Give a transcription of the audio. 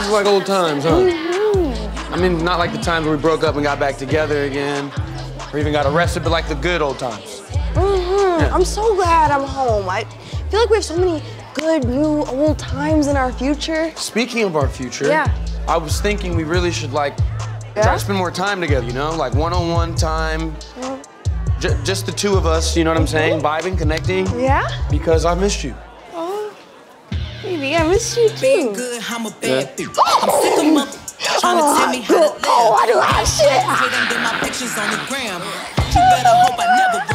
Just like old times, huh? I mean, not like the times where we broke up and got back together again, or even got arrested, but like the good old times. Yeah. I'm so glad I'm home. I feel like we have so many good, new, old times in our future. Speaking of our future, I was thinking we really should like try to spend more time together, you know? Like one-on-one time. Just the two of us, you know what I'm saying? Vibing, connecting. Yeah? Because I missed you. Oh, baby, I miss you too. Good, I'm a bad bitch. I'm sick of mother trying to tell me how to live. Oh, I do hot shit. Get my pictures on the gram. You better hope I never